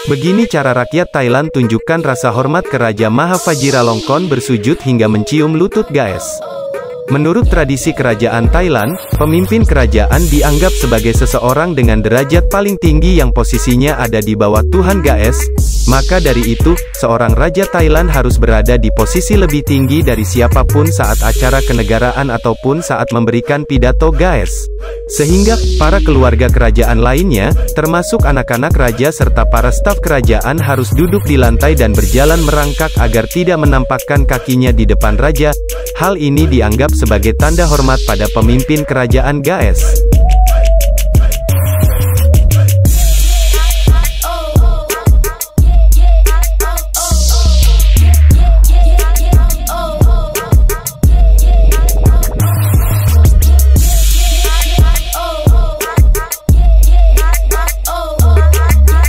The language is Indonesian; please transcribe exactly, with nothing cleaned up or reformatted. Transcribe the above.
Begini cara rakyat Thailand tunjukkan rasa hormat ke Raja Maha Vajiralongkorn, bersujud hingga mencium lutut Gaes. Menurut tradisi kerajaan Thailand, pemimpin kerajaan dianggap sebagai seseorang dengan derajat paling tinggi yang posisinya ada di bawah Tuhan Gaes. Maka dari itu, seorang raja Thailand harus berada di posisi lebih tinggi dari siapapun saat acara kenegaraan ataupun saat memberikan pidato Gaes. Sehingga, para keluarga kerajaan lainnya, termasuk anak-anak raja serta para staf kerajaan harus duduk di lantai dan berjalan merangkak agar tidak menampakkan kakinya di depan raja. Hal ini dianggap sebagai tanda hormat pada pemimpin kerajaan Gaes.